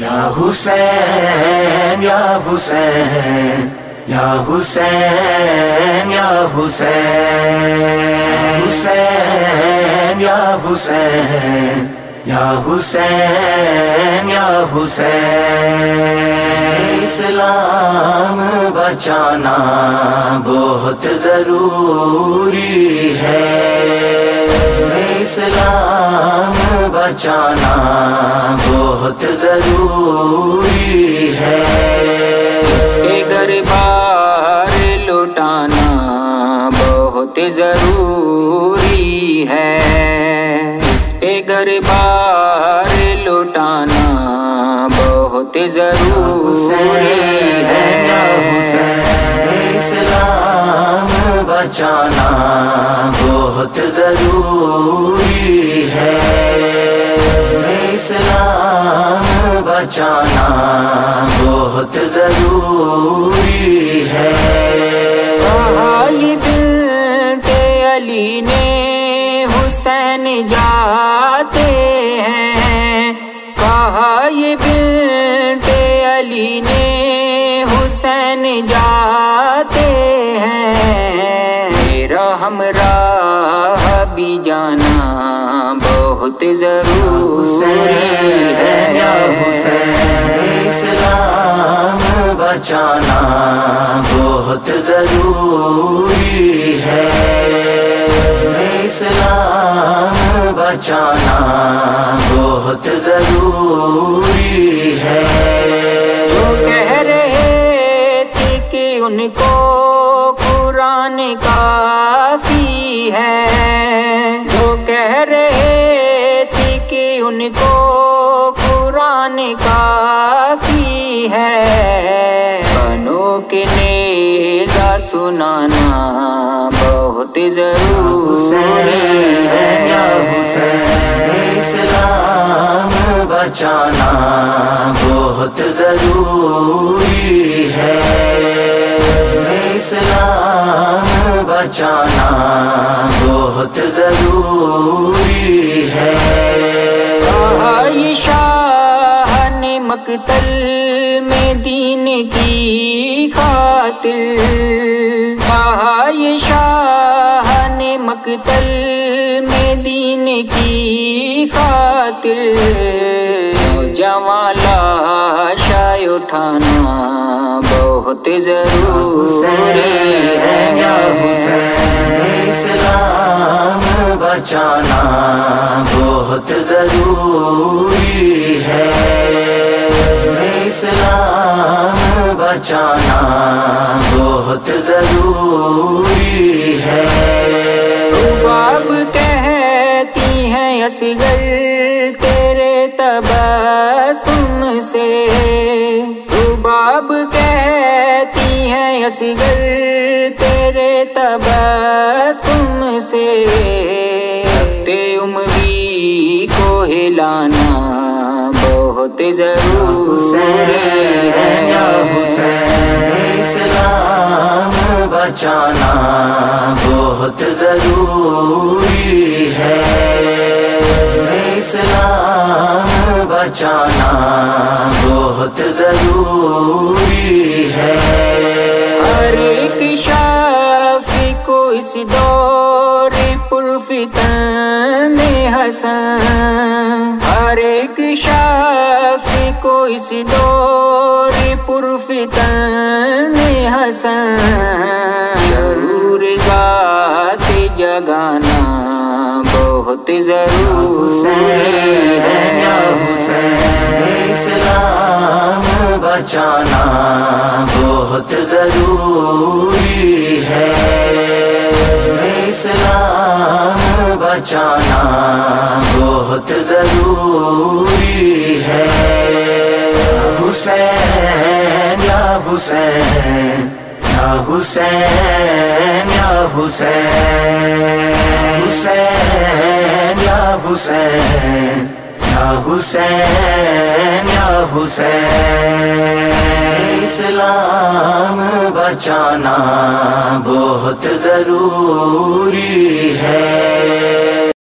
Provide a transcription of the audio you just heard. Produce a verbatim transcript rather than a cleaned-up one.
یا حسین یا حسین یا حسین یا حسین حسین یا حسین یا حسین یا حسین اسلام بچانا بہت ضروری ہے، اسلام بچانا بہت ضروری ہے، اے گھر بار لٹانا بہت ضروری ہے، اس پہ گھر بار لٹانا بہت ضروری ہے، اسلام بچانا بہت ضروری ہے، اسلام بچانا بہت ضروری ہے۔ یہ بنت علی نے حسین جاتے ہیں، کہا یہ بنت علی نے حسین جاتے ہیں، میرا ہمراہ بھی جانا بہت ضروری ہے، اسلام بچانا بہت ضروری ہے، اسلام بچانا بہت ضروری ہے۔ جو کہہ رہے تھے کہ ان کو قرآن کافی ہے، جو کہہ رہے تھے کہ ان کو قرآن کافی ہے، بنو کے نیزہ سنانا بہت ضروری ہے، اسلام بچانا بہت ضروری ہے، اسلام بچانا بہت ضروری ہے۔ یہ شاہ نے مقتل میں دین کی خاطر، کہا یہ شاہ نے مقتل میں دین کی خاطر، نوجوان لاشا اٹھانا بہت ضروری ہے، اسلام بچانا بہت ضروری ہے، اسلام بچانا بہت ضروری ہے۔ رباب کہتی ہیں اصغر تیرے تبسم سے، رباب کہتی ہیں اصغر تیرے تبسم سے، رفتے اموی کو ہلانا بہت ضروری ہے، اسلام بچانا بہت ضروری ہے، اسلام بچانا بہت ضروری ہے۔ ہر ایک شخص کو اس دور پرفتن حسن، ہر ایک شخص کو اس دور پرفتن حسن، ضرور ذات جگانا بہت ضروری ہے، اسلام بچانا بہت ضروری ہے، اسلام بچانا بہت ضروری ہے۔ حسین یا حسین یا حسین یا حسین حسین یا حسین یا حسین یا حسین اسلام بچانا بہت ضروری ہے۔